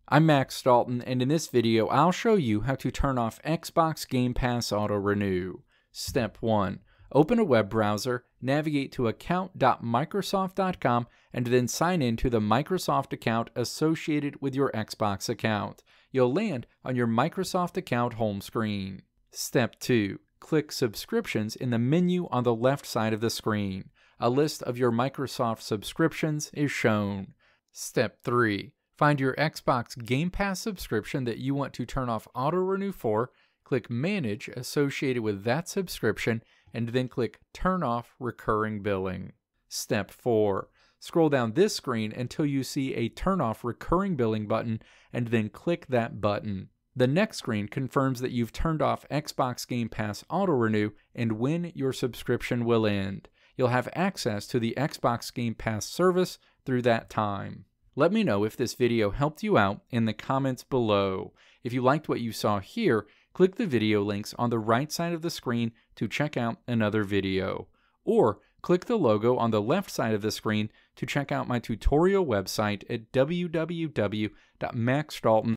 I'm Max Dalton, and in this video I'll show you how to turn off Xbox Game Pass Auto Renew. Step 1. Open a web browser, navigate to account.microsoft.com, and then sign in to the Microsoft account associated with your Xbox account. You'll land on your Microsoft account home screen. Step 2. Click Subscriptions in the menu on the left side of the screen. A list of your Microsoft subscriptions is shown. Step 3. Find your Xbox Game Pass subscription that you want to turn off auto renew for, click Manage associated with that subscription, and then click Turn Off Recurring Billing. Step 4. Scroll down this screen until you see a Turn Off Recurring Billing button, and then click that button. The next screen confirms that you've turned off Xbox Game Pass Auto Renew and when your subscription will end. You'll have access to the Xbox Game Pass service through that time. Let me know if this video helped you out in the comments below. If you liked what you saw here, click the video links on the right side of the screen to check out another video. Or click the logo on the left side of the screen to check out my tutorial website at www.maxdalton.com.